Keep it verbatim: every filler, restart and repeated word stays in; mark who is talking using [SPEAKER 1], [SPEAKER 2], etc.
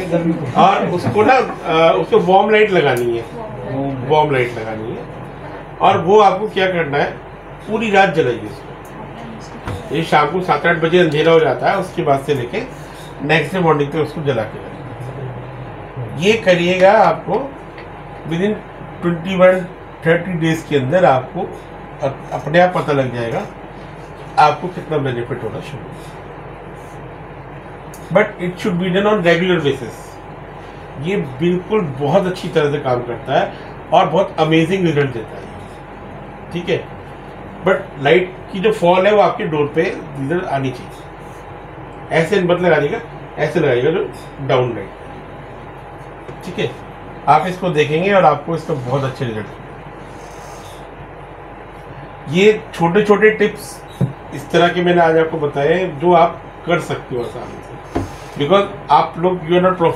[SPEAKER 1] और उसको ना उसको वार्म लाइट लगानी है, वार्म लाइट लगानी है और वो आपको क्या करना है, पूरी रात जलाइए उसको। ये शाम को सात आठ बजे अंधेरा हो जाता है, उसके बाद से लेके नेक्स्ट डे मॉर्निंग तक उसको जला के रखिए। ये करिएगा, आपको within twenty one thirty days के अंदर आपको अपने आप पता लग जाएगा आपको कितना बेनिफिट होना शुरू होगा। But it should be done on regular basis. ये बिल्कुल बहुत अच्छी तरह से काम करता है और बहुत अमेजिंग रिजल्ट देता है, ठीक है। बट लाइट की जो फॉल है वो आपके डोर पे रिजल्ट आनी चाहिए। ऐसे मत लगाइएगा, ऐसे लगाइएगा जो डाउन लाइट, ठीक है। आप इसको देखेंगे और आपको इसका बहुत अच्छे रिजल्ट। ये छोटे छोटे टिप्स इस तरह के मैंने आज आपको बताए जो आप कर सकते हो आसानी से, बिकॉज आप लोग यू आर नॉट